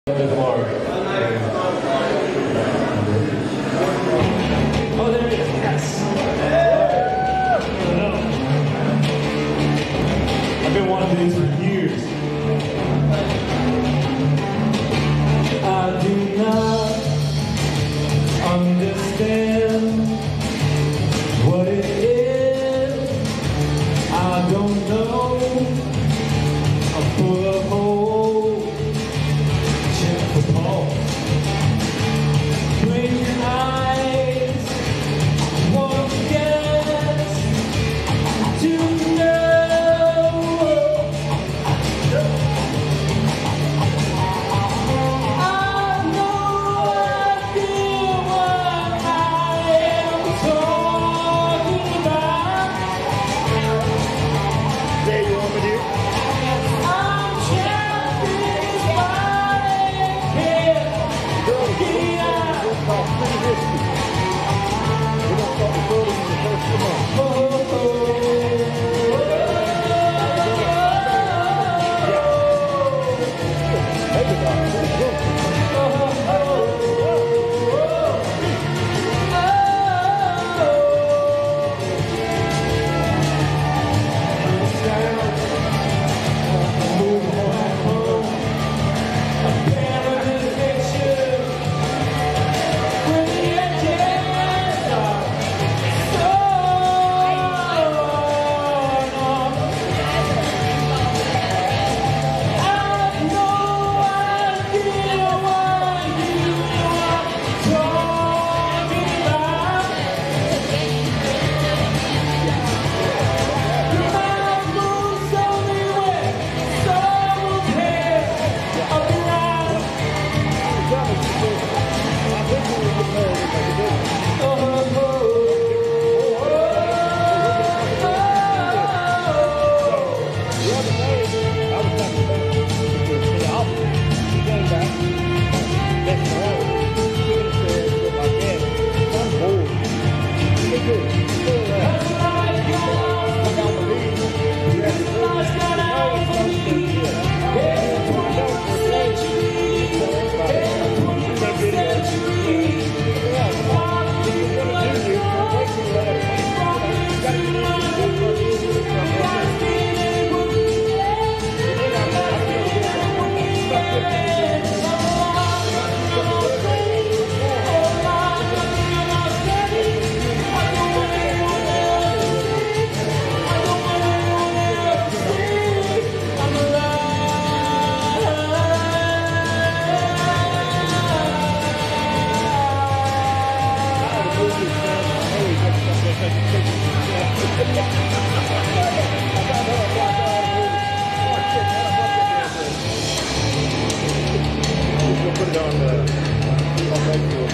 Oh, there it is. Yes. I've been wanting these for years. I do not understand what it is. I don't know. I'm full of hope. Check the pulse. Blink your eyes. Won't guess to know. I know I feel what I am talking about. There you want me to? I'm trapped in this body, can't get out. Pretty risky. We're going to start recording in the first 2 months. Put it on